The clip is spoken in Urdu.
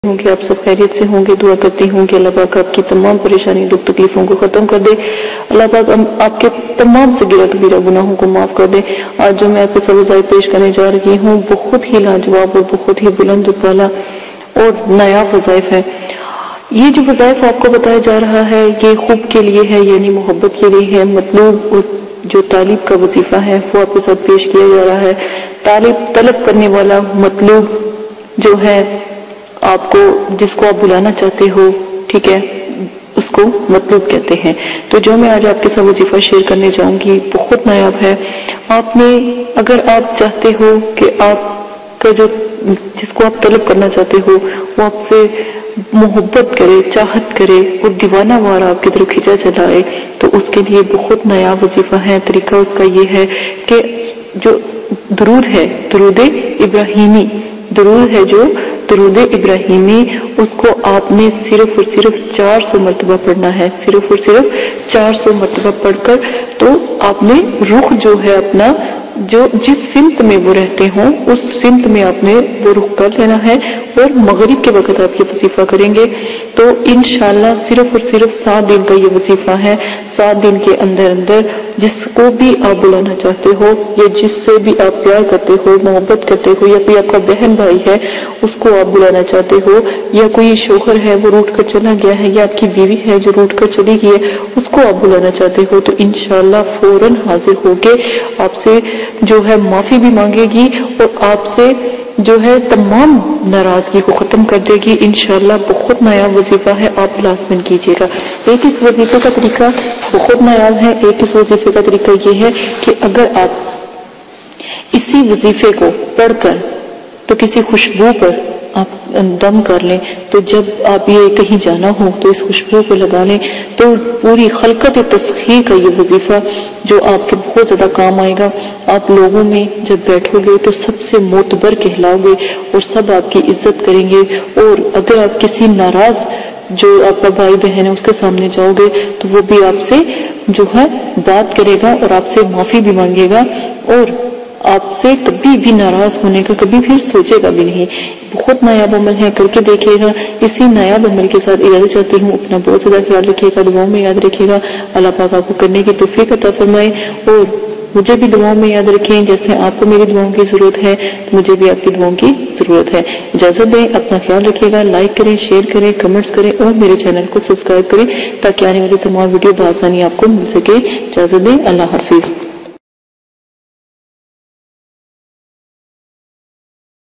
ہوں کہ آپ سب خیریت سے ہوں گے. دعا کرتی ہوں کہ اللہ پاک آپ کی تمام پریشانی دکھ تکلیفوں کو ختم کر دے. اللہ پاک آپ کے تمام صغیرہ کبیرہ گناہوں کو معاف کر دے. آج جو میں آپ کے وظائف پیش کرنے جا رہی ہوں بہت ہی لاجواب اور بہت ہی بلند و بالا اور نایاب وظائف ہے. یہ جو وظائف آپ کو بتایا جا رہا ہے یہ خوب کے لیے ہے، یعنی محبت کے لیے ہے. مطلوب اور جو طالب کا وظیفہ ہے وہ آپ کے ساتھ پیش کیا جا رہا ہے. طلب کرنے والا مطلوب جو ہے آپ کو، جس کو آپ بلانا چاہتے ہو، ٹھیک ہے، اس کو مطلوب کہتے ہیں. تو جو میں آج آپ کے ساتھ وظیفہ شیئر کرنے جاؤں گی بہت نایاب ہے. آپ نے اگر آپ چاہتے ہو کہ آپ کا جس کو آپ طلب کرنا چاہتے ہو وہ آپ سے محبت کرے، چاہت کرے اور دیوانہ وار آپ کی طرف کھینچا چلائے، تو اس کے لیے بہت نایاب وظیفہ ہے. طریقہ اس کا یہ ہے کہ جو درود ہے، درود ابراہیمی، درود ہے جو درود ابراہیمی، اس کو آپ نے صرف اور صرف 400 مرتبہ پڑھنا ہے. صرف اور صرف 400 مرتبہ پڑھ کر تو آپ نے رخ جو ہے اپنا، جو جس سمت میں وہ رہتے ہوں اس سمت میں آپ نے وہ رخ کر لینا ہے، اور مغرب کے وقت آپ یہ وظیفہ کریں گے. تو انشاءاللہ صرف اور صرف 7 دن کا یہ وظیفہ ہے. 7 دن کے اندر جس کو بھی آپ بلانا چاہتے ہو یا جس سے بھی آپ پیار کرتے ہو، محبت کرتے ہو، یا کوئی آپ کا بہن بھائی ہے اس کو آپ بلانا چاہتے ہو، یا کوئی شوہر ہے وہ روٹ کر چلا گیا ہے، یا آپ کی بیوی ہے جو روٹ کر چلی گئی ہے اس کو آپ بلانا چاہتے ہو، تو انشاءاللہ فوراً حاضر ہو کے آپ سے جو ہے معافی بھی مانگے گی اور آپ سے جو ہے تمام ناراضگی کو ختم کر دے گی. انشاءاللہ بہت نایاب وظیفہ ہے، آپ لازمن کیجیے گا. ایک اس وظیفے کا طریقہ بہت نایاب ہے. ایک اس وظیفے کا طریقہ یہ ہے کہ اگر آپ اسی وظیفے کو پڑھ کر تو کسی خوشبو پر آپ دم کر لیں، تو جب آپ یہ کہیں جانا ہو تو اس خوشبو کو لگا لیں، تو پوری خلقت تسخیر کا یہ وظیفہ جو آپ کے بہت زیادہ کام آئے گا. آپ لوگوں میں جب بیٹھو گے تو سب سے معتبر کہلاؤ گے اور سب آپ کی عزت کریں گے. اور اگر آپ کسی ناراض جو آپ کا بھائی بہن ہے اس کے سامنے جاؤ گے تو وہ بھی آپ سے جو ہے بات کرے گا اور آپ سے معافی بھی مانگے گا، اور آپ سے کبھی بھی ناراض ہونے کا کبھی بھی سوچے گا بھی نہیں. بہت نایاب عمل ہے، کر کے دیکھیے گا. اسی نایاب عمل کے ساتھ اجازت چاہتی ہوں. اپنا بہت زیادہ خیال رکھیے گا، دعاؤں میں یاد رکھیے گا. اللہ پاک آپ کو کرنے کی توفیق عطا فرمائے، اور مجھے بھی دعاؤں میں یاد رکھیں. جیسے آپ کو میری دعاؤں کی ضرورت ہے مجھے بھی آپ کی دعاؤں کی ضرورت ہے. اجازت دیں، اپنا خیال رکھیے گا. لائک کریں، شیئر کریں، کمنٹس کریں اور میرے چینل کو سبسکرائب کریں تاکہ آنے والی تمام ویڈیو بآسانی آپ کو مل سکے. اجازت دیں، اللہ حافظ.